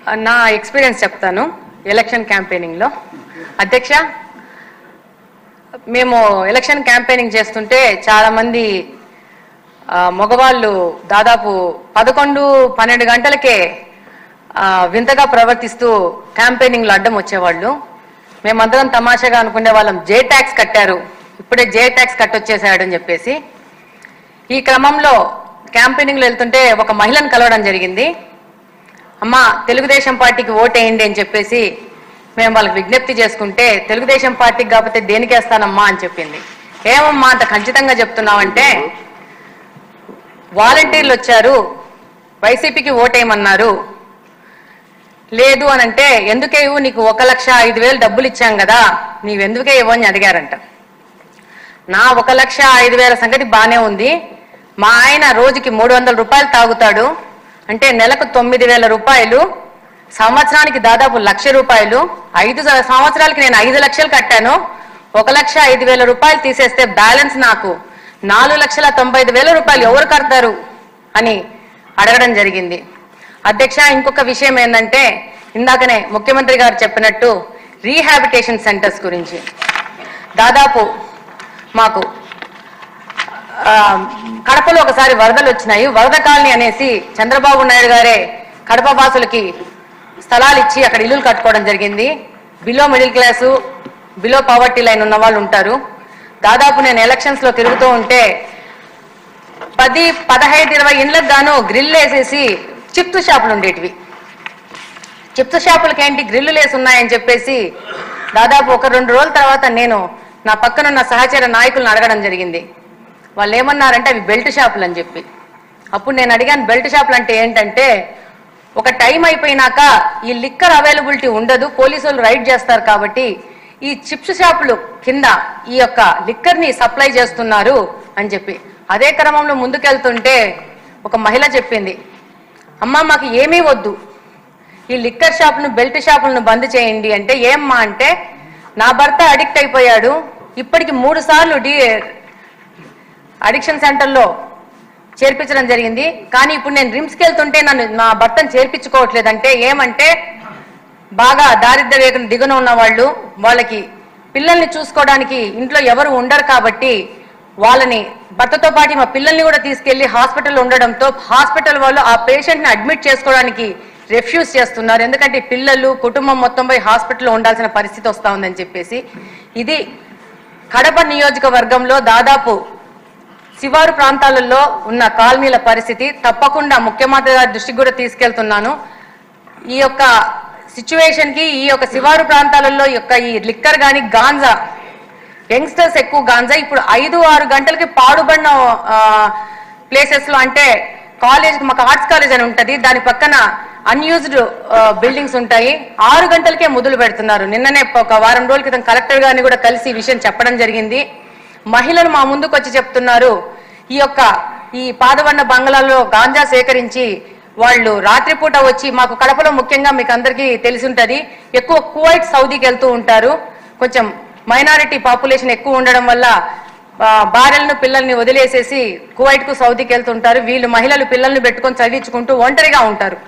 నా ఎక్స్పీరియన్స్ చెప్తాను ఎలక్షన్ క్యాంపెయినింగ్లో. అధ్యక్ష, మేము ఎలక్షన్ క్యాంపెయినింగ్ చేస్తుంటే చాలామంది మగవాళ్ళు దాదాపు 11-12 గంటలకే వింతగా ప్రవర్తిస్తూ క్యాంపెయినింగ్లో అడ్డం వచ్చేవాళ్ళు. మేమందరం తమాషాగా అనుకునే వాళ్ళం, జే ట్యాక్స్ కట్టారు, ఇప్పుడే జే ట్యాక్స్ కట్టొచ్చేసాడని చెప్పేసి. ఈ క్రమంలో క్యాంపెయినింగ్లో వెళ్తుంటే ఒక మహిళను కలవడం జరిగింది. అమ్మా, తెలుగుదేశం పార్టీకి ఓటేయండి అని చెప్పేసి మేము వాళ్ళకి విజ్ఞప్తి చేసుకుంటే, తెలుగుదేశం పార్టీకి కాకపోతే దేనికి వేస్తానమ్మా అని చెప్పింది. ఏమమ్మా అంత ఖచ్చితంగా చెప్తున్నావంటే, వాలంటీర్లు వచ్చారు, వైసీపీకి ఓటేయమన్నారు, లేదు అని అంటే ఎందుకేవు, నీకు 1,05,000 డబ్బులు ఇచ్చాం కదా, నీవెందుకే ఇవ్వు అని అడిగారంట. నా 1,05,000 సంగతి బానే ఉంది, మా ఆయన రోజుకి 300 రూపాయలు తాగుతాడు, అంటే నెలకు 9,000 రూపాయలు, సంవత్సరానికి దాదాపు 1,00,000 రూపాయలు, 5 సంవత్సరాలకి నేను 5 లక్షలు కట్టాను, 1,05,000 రూపాయలు తీసేస్తే బ్యాలెన్స్ నాకు 4,95,000 రూపాయలు ఎవరు కడతారు అని అడగడం జరిగింది. అధ్యక్ష, ఇంకొక విషయం ఏంటంటే, ఇందాకనే ముఖ్యమంత్రి గారు చెప్పినట్టు రీహాబిటేషన్ సెంటర్స్ గురించి దాదాపు మాకు కడపలో ఒకసారి వరదలు వచ్చినాయి. వరద కాలనీ అనేసి చంద్రబాబు నాయుడు గారే కడప వాసులకి స్థలాలు ఇచ్చి అక్కడ ఇల్లులు కట్టుకోవడం జరిగింది. Below middle class, below poverty line ఉన్న వాళ్ళు ఉంటారు. దాదాపు నేను ఎలక్షన్స్లో తిరుగుతూ ఉంటే 10, 15, 20 ఇండ్లకు గాను గ్రిల్ వేసేసి చిప్స్ షాపులు ఉండేటివి. చిప్స్ షాపులకి ఏంటి గ్రిల్లు లేసి ఉన్నాయని చెప్పేసి దాదాపు 1-2 రోజుల తర్వాత నేను నా పక్కనున్న సహచర నాయకులను అడగడం జరిగింది. వాళ్ళు ఏమన్నారంటే అవి బెల్ట్ షాపులు అని చెప్పి. అప్పుడు నేను అడిగాను, బెల్ట్ షాపులు అంటే ఏంటంటే, ఒక టైం అయిపోయినాక ఈ లిక్కర్ అవైలబిలిటీ ఉండదు, పోలీసు వాళ్ళు రైడ్ చేస్తారు కాబట్టి ఈ చిప్స్ షాపులు కింద ఈ యొక్క లిక్కర్ని సప్లై చేస్తున్నారు అని చెప్పి. అదే క్రమంలో ముందుకెళ్తుంటే ఒక మహిళ చెప్పింది, అమ్మ మాకు ఏమీ వద్దు, ఈ లిక్కర్ షాపును బెల్ట్ షాపులను బంద్ చేయండి అంటే. ఏమ్మా అంటే, నా భర్త అడిక్ట్ అయిపోయాడు, ఇప్పటికి 3 సార్లు అడిక్షన్ సెంటర్లో చేర్పించడం జరిగింది, కానీ ఇప్పుడు నేను రిమ్స్కి వెళ్తుంటే నా భర్తను చేర్పించుకోవట్లేదంటే. ఏమంటే, బాగా దారిద్ర్య రేఖను దిగున ఉన్న వాళ్ళు, వాళ్ళకి పిల్లల్ని చూసుకోవడానికి ఇంట్లో ఎవరు ఉండరు కాబట్టి వాళ్ళని భర్తతో పాటు మా పిల్లల్ని కూడా తీసుకెళ్లి హాస్పిటల్లో ఉండడంతో హాస్పిటల్ వాళ్ళు ఆ పేషెంట్ని అడ్మిట్ చేసుకోవడానికి రిఫ్యూజ్ చేస్తున్నారు. ఎందుకంటే పిల్లలు కుటుంబం మొత్తం పోయి హాస్పిటల్లో ఉండాల్సిన పరిస్థితి వస్తూ ఉందని చెప్పేసి. ఇది కడప నియోజకవర్గంలో దాదాపు శివారు ప్రాంతాలలో ఉన్న కాలనీల పరిస్థితి. తప్పకుండా ముఖ్యమంత్రి గారి దృష్టికి కూడా తీసుకెళ్తున్నాను. ఈ యొక్క సిచ్యువేషన్కి ఈ యొక్క శివారు ప్రాంతాలలో ఈ లిక్కర్ కానీ గాంజా, యంగ్స్టర్స్ ఎక్కువ గాంజా ఇప్పుడు 5-6 గంటలకి పాడుబడిన ప్లేసెస్లో, అంటే కాలేజ్కి మాకు ఆర్ట్స్ కాలేజ్ అని ఉంటుంది, దాని పక్కన అన్యూజ్డ్ బిల్డింగ్స్ ఉంటాయి, 6 గంటలకే మొదలు పెడుతున్నారు. నిన్ననే ఒక వారం రోజుల క్రితం కలెక్టర్ గారిని కూడా కలిసి ఈ విషయం చెప్పడం జరిగింది. మహిళలు మా ముందుకు వచ్చి చెప్తున్నారు, ఈ పాదవన్న బంగ్లాలో గాంజా సేకరించి వాళ్ళు రాత్రిపూట వచ్చి, మాకు కడపలో ముఖ్యంగా మీకు అందరికీ తెలిసి ఉంటుంది, ఎక్కువ కువైట్ సౌదీకి వెళ్తూ ఉంటారు, కొంచెం మైనారిటీ పాపులేషన్ ఎక్కువ ఉండడం వల్ల భార్యలను పిల్లల్ని వదిలేసేసి కువైట్కు సౌదీకి వెళ్తుంటారు. వీళ్ళు మహిళలు పిల్లల్ని పెట్టుకొని చదివించుకుంటూ ఒంటరిగా ఉంటారు.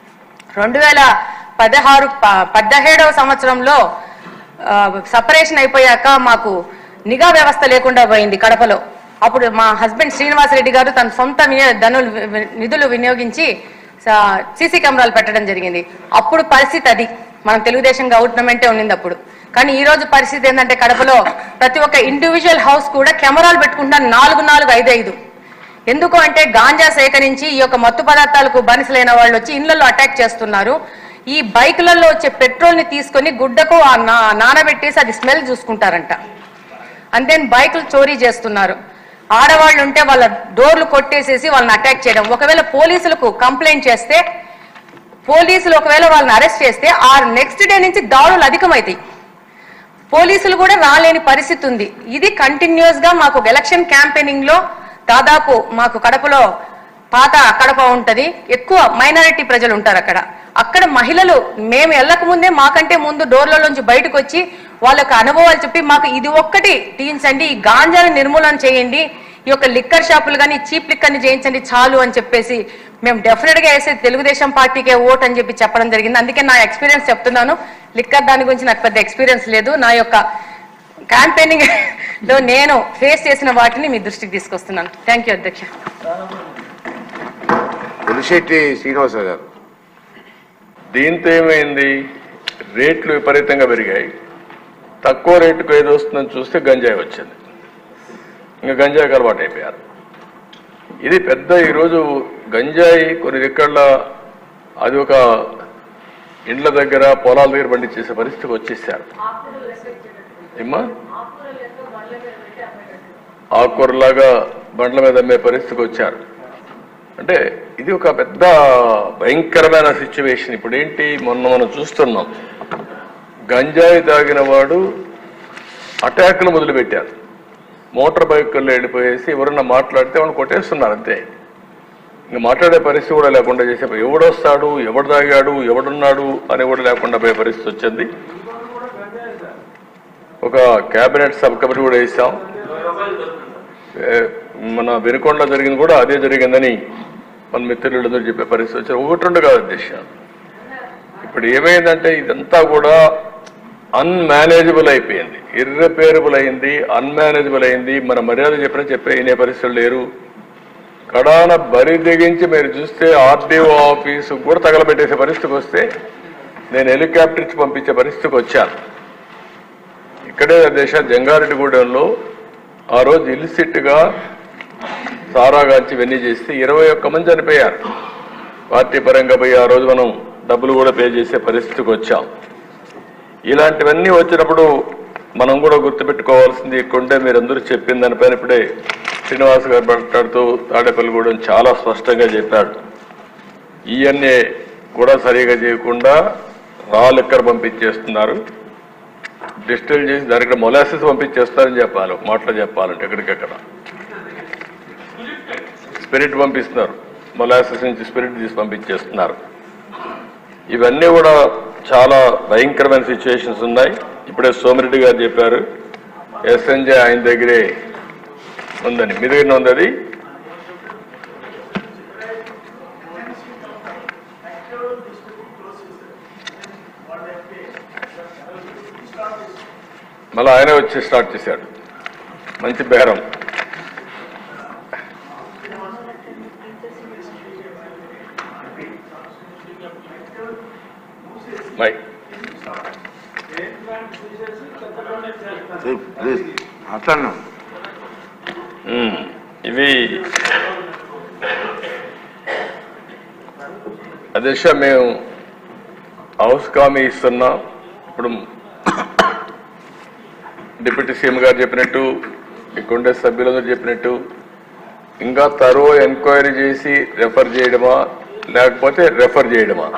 2017వ సంవత్సరంలో సపరేషన్ అయిపోయాక మాకు నిఘా వ్యవస్థ లేకుండా పోయింది కడపలో. అప్పుడు మా హస్బెండ్ శ్రీనివాసరెడ్డి గారు తన సొంత నిధులు వినియోగించి సీసీ కెమెరాలు పెట్టడం జరిగింది. అప్పుడు పరిస్థితి అది, మనం తెలుగుదేశం గవర్నమెంటే ఉండింది అప్పుడు. కానీ ఈ రోజు పరిస్థితి ఏంటంటే, కడపలో ప్రతి ఒక్క ఇండివిజువల్ హౌస్ కూడా కెమెరాలు పెట్టుకుంటారు, 4-4, 5-5. ఎందుకు అంటే గాంజా సేకరించి ఈ యొక్క మత్తు పదార్థాలకు బానిసలైన వాళ్ళు వచ్చి ఇళ్లలో అటాక్ చేస్తున్నారు. ఈ బైకులలో వచ్చే పెట్రోల్ని తీసుకొని గుడ్డకు నానబెట్టేసి అది స్మెల్ చూసుకుంటారంట. అంతే బైకులు చోరీ చేస్తున్నారు. ఆడవాళ్ళు ఉంటే వాళ్ళ డోర్లు కొట్టేసేసి వాళ్ళని అటాక్ చేయడం. ఒకవేళ పోలీసులకు కంప్లైంట్ చేస్తే, పోలీసులు ఒకవేళ వాళ్ళని అరెస్ట్ చేస్తే ఆ నెక్స్ట్ డే నుంచి దాడులు అధికమవుతాయి. పోలీసులు కూడా రాలేని పరిస్థితి ఉంది. ఇది కంటిన్యూస్ గా మాకు ఎలక్షన్ క్యాంపెయినింగ్ లో దాదాపు మాకు కడపలో పాత కడప ఉంటది, ఎక్కువ మైనారిటీ ప్రజలు ఉంటారు అక్కడ మహిళలు మేము వెళ్ళక ముందే మాకంటే ముందు డోర్లలోంచి బయటకు వచ్చి వాళ్ళకి అనుభవాలు చెప్పి మాకు ఇది ఒక్కటి తీయించండి, ఈ గాంజాని నిర్మూలన చేయండి, ఈ యొక్క లిక్కర్ షాపులు కానీ చీప్ లిక్కర్ని చేయించండి చాలు అని చెప్పేసి మేము డెఫినెట్గా వేసేది తెలుగుదేశం పార్టీకే ఓట్ అని చెప్పి చెప్పడం జరిగింది. అందుకే నా ఎక్స్పీరియన్స్ చెప్తున్నాను. లిక్కర్ దాని గురించి నాకు పెద్ద ఎక్స్పీరియన్స్ లేదు. నా యొక్క క్యాంపెయినింగ్ లో నేను ఫేస్ చేసిన వాటిని మీ దృష్టికి తీసుకొస్తున్నాను. థ్యాంక్ యూ అధ్యక్ష. పులిశెట్టి శ్రీనివాసరావు గారు. దీంతో ఏమైంది, రేట్లు విపరీతంగా పెరిగాయి. తక్కువ రేటుకు ఏది వస్తుందని చూస్తే గంజాయి వచ్చింది. ఇంకా గంజాయికి అలవాటు అయిపోయారు. ఇది పెద్ద ఈరోజు గంజాయి కొన్ని దిక్కళ్ళ అది ఒక ఇండ్ల దగ్గర పొలాల దగ్గర పండించేసే పరిస్థితికి వచ్చేసారు. ఏమ్మా ఆకుకూరలాగా బండ్ల మీద అమ్మే పరిస్థితికి వచ్చారు. అంటే ఇది ఒక పెద్ద భయంకరమైన సిచ్యువేషన్. ఇప్పుడు ఏంటి, మొన్న మనం చూస్తున్నాం, గంజాయి తాగిన వాడు అటాక్లు మొదలుపెట్టారు. మోటార్ బైకుల్లో వెళ్ళిపోయేసి ఎవరన్నా మాట్లాడితే వాళ్ళు కొట్టేస్తున్నారు అంతే. ఇంకా మాట్లాడే పరిస్థితి కూడా లేకుండా చేసే, ఎవడొస్తాడు, ఎవడు తాగాడు, ఎవడున్నాడు అని కూడా లేకుండా పోయే పరిస్థితి వచ్చింది. ఒక క్యాబినెట్ సబ్ కమిటీ కూడా వేసాం. మన వెనుకొండలో జరిగింది కూడా అదే జరిగిందని మన మిత్రులందరూ చెప్పే పరిస్థితి వచ్చారు. ఒకటి రెండు కాదు అధ్యక్ష. ఇప్పుడు ఏమైందంటే ఇదంతా కూడా అన్మేనేజబుల్ అయిపోయింది, ఇర్రిపేరబుల్ అయింది, అన్మేనేజబుల్ అయింది. మన మర్యాద చెప్పే వినే పరిస్థితులు లేరు. కడాన బరి తెగించి మీరు చూస్తే ఆర్డీఓ ఆఫీసు కూడా తగలబెట్టేసే పరిస్థితికి వస్తే నేను హెలికాప్టర్ ఇచ్చి పంపించే పరిస్థితికి వచ్చాను. ఇక్కడే దేశ జంగారెడ్డిగూడెంలో ఆ రోజు ఇల్సిట్గా సారాగాంచి ఇవన్నీ చేస్తే 21 మంది చనిపోయారు. పార్టీ పరంగా పోయి ఆ రోజు మనం డబ్బులు కూడా పే చేసే పరిస్థితికి వచ్చాం. ఇలాంటివన్నీ వచ్చినప్పుడు మనం కూడా గుర్తుపెట్టుకోవాల్సింది కొంటే మీరందరూ చెప్పిన దానిపైన ఇప్పుడే శ్రీనివాస్ గారు మాట్లాడుతూ తాడేపల్లిగూడెం చాలా స్పష్టంగా చెప్పాడు. ఇవన్నీ కూడా సరిగా చేయకుండా రా లిక్కర్ పంపించేస్తున్నారు, డిస్టిల్ చేసి దానికి మొలాసిస్ పంపించేస్తారని చెప్పాలి. మాటలు చెప్పాలంటే ఎక్కడికెక్కడ స్పిరిట్ పంపిస్తున్నారు, మొలాసిస్ నుంచి స్పిరిట్ తీసి పంపించేస్తున్నారు. ఇవన్నీ కూడా చాలా భయంకరమైన సిచ్యువేషన్స్ ఉన్నాయి. ఇప్పుడే సోమిరెడ్డి గారు చెప్పారు ఎస్ఎన్జే ఆయన దగ్గరే ఉందని. మీ దగ్గర ఉంది అది. మళ్ళీ ఆయనే వచ్చి స్టార్ట్ చేశాడు. మంచి బేరం. ఇవి అధ్యక్ష మేము హౌస్ కామీ ఇస్తున్నాం. ఇప్పుడు డిప్యూటీ సీఎం గారు చెప్పినట్టు, ఇక్కడుండే సభ్యులందరూ చెప్పినట్టు ఇంకా తరో ఎంక్వైరీ చేసి రెఫర్ చేయడమా లేకపోతే రెఫర్ చేయడమా?